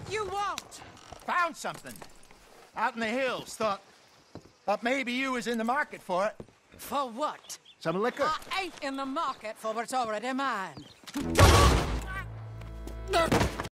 What you want? Found something. Out in the hills. Thought maybe you was in the market for it. For what? Some liquor. I ain't in the market for what's already mine.